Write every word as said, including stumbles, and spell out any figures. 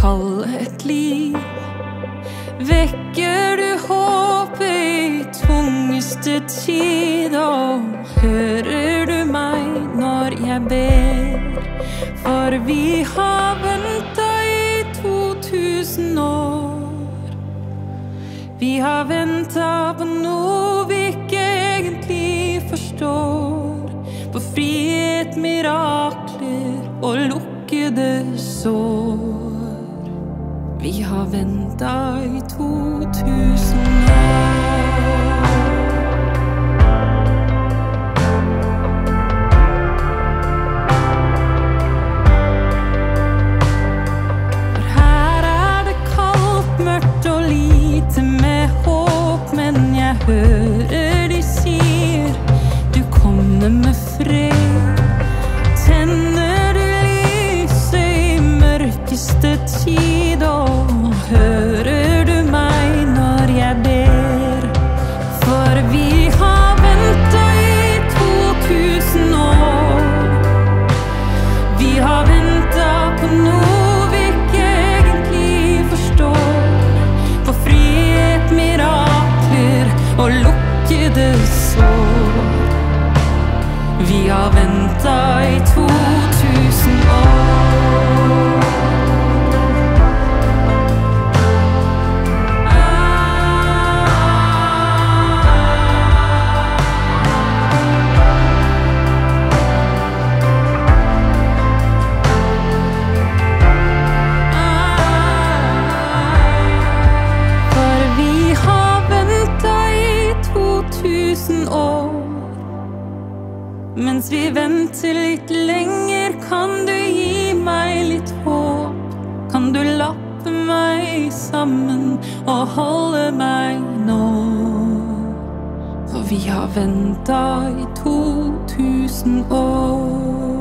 kalle et liv. Vekker du håpet i tungeste tid, og hører du meg når jeg ber? For vi har ventet i to tusen år. Vi har ventet på noe vi ikke egentlig forstår, på frihet, mirakler og lukkede sår. Vi har ventet i to tusen år. For her er det kaldt, mørkt og lite med håp, men jeg hører de sier du kommer med fred. Tenner du lyset i mørkeste tid, og hører du meg når jeg ber? For vi har ventet i to tusen år. Vi har ventet på noe vi ikke egentlig forstår, på frihet, mirakler og lukkede sår. Vi har ventet i to tusen år. Mens vi venter litt lenger, kan du gi meg litt håp? Kan du lappe meg sammen og holde meg nå? For vi har ventet i to tusen år.